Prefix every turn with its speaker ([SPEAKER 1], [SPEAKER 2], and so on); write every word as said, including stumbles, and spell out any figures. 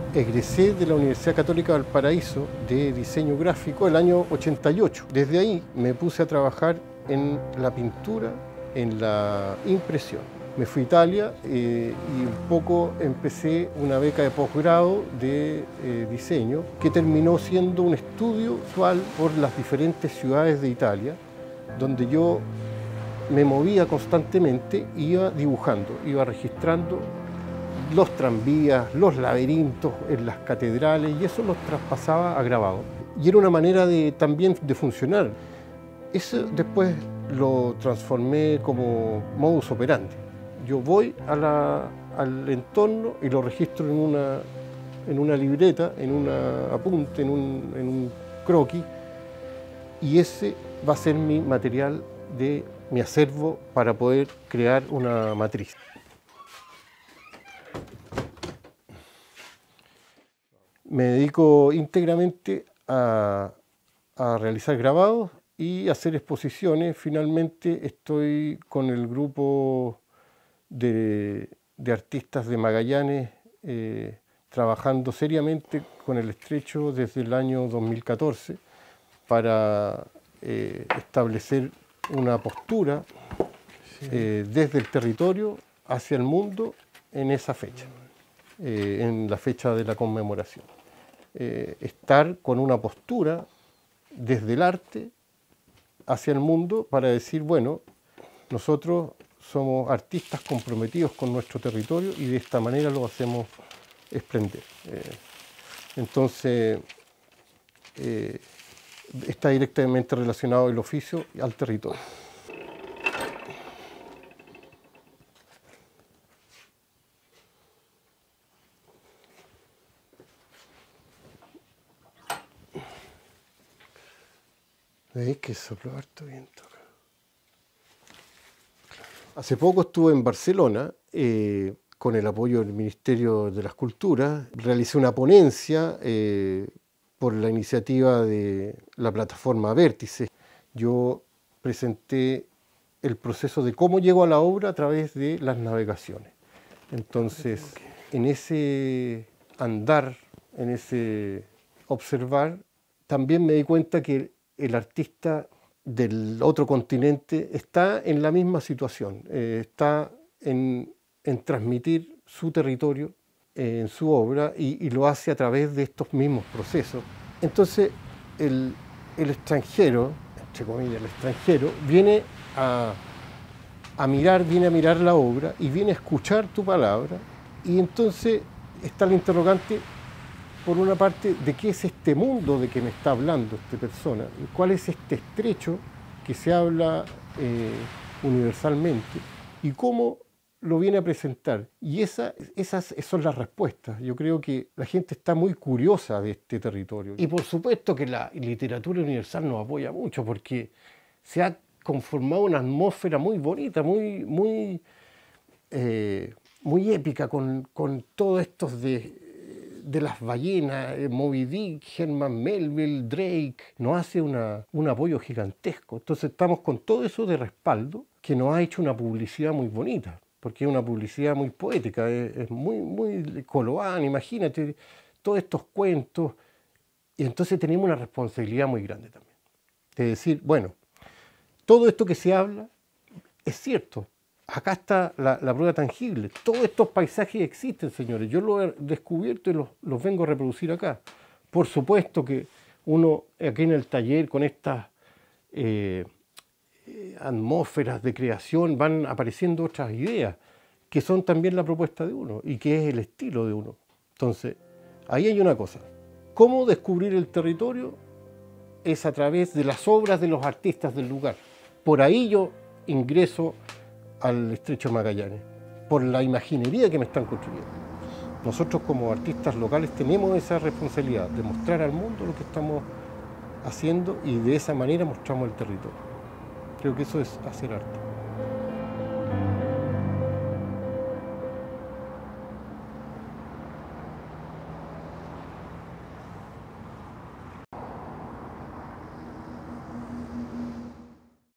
[SPEAKER 1] Egresé de la Universidad Católica de Valparaíso de diseño gráfico el año ochenta y ocho. Desde ahí me puse a trabajar en la pintura, en la impresión. Me fui a Italia eh, y un poco empecé una beca de posgrado de eh, diseño que terminó siendo un estudio actual por las diferentes ciudades de Italia, donde yo me movía constantemente, iba dibujando, iba registrando los tranvías, los laberintos en las catedrales, y eso los traspasaba a grabado. Y era una manera de, también de funcionar. Eso después lo transformé como modus operandi. Yo voy a la, al entorno y lo registro en una, en una libreta, en un apunte, en un, en un croquis, y ese va a ser mi material de mi acervo para poder crear una matriz. Me dedico íntegramente a, a realizar grabados y hacer exposiciones. Finalmente estoy con el grupo de, de artistas de Magallanes eh, trabajando seriamente con el Estrecho desde el año dos mil catorce para eh, establecer una postura eh, desde el territorio hacia el mundo en esa fecha, eh, en la fecha de la conmemoración. Eh, estar con una postura desde el arte hacia el mundo para decir, bueno, nosotros somos artistas comprometidos con nuestro territorio y de esta manera lo hacemos esplender. Eh, entonces, eh, está directamente relacionado el oficio al territorio. ¿Veis que sopló harto viento acá? Hace poco estuve en Barcelona eh, con el apoyo del Ministerio de las Culturas. Realicé una ponencia eh, por la iniciativa de la plataforma Vértice. Yo presenté el proceso de cómo llego a la obra a través de las navegaciones. Entonces, en ese andar, en ese observar, también me di cuenta que el artista del otro continente está en la misma situación, eh, está en, en transmitir su territorio eh, en su obra y, y lo hace a través de estos mismos procesos. Entonces el, el extranjero, entre comillas, el extranjero, viene a, a mirar, viene a mirar la obra y viene a escuchar tu palabra, y entonces está el interrogante, por una parte, de qué es este mundo de que me está hablando esta persona, cuál es este estrecho que se habla eh, universalmente y cómo lo viene a presentar. Y esa, esas son las respuestas. Yo creo que la gente está muy curiosa de este territorio. Y por supuesto que la literatura universal nos apoya mucho porque se ha conformado una atmósfera muy bonita, muy, muy, eh, muy épica con, con todos estos de... de las ballenas, Moby Dick, Herman Melville, Drake, nos hace una, un apoyo gigantesco. Entonces estamos con todo eso de respaldo que nos ha hecho una publicidad muy bonita, porque es una publicidad muy poética, es, es muy, muy Coloán, imagínate, todos estos cuentos. Y entonces tenemos una responsabilidad muy grande también, de decir, bueno, todo esto que se habla es cierto. Acá está la, la prueba tangible. Todos estos paisajes existen, señores. Yo los he descubierto y los, los vengo a reproducir acá. Por supuesto que uno aquí en el taller, con estas eh, atmósferas de creación, van apareciendo otras ideas que son también la propuesta de uno y que es el estilo de uno. Entonces, ahí hay una cosa. ¿Cómo descubrir el territorio? Es a través de las obras de los artistas del lugar. Por ahí yo ingreso al Estrecho de Magallanes, por la imaginería que me están construyendo. Nosotros como artistas locales tenemos esa responsabilidad de mostrar al mundo lo que estamos haciendo y de esa manera mostramos el territorio. Creo que eso es hacer arte.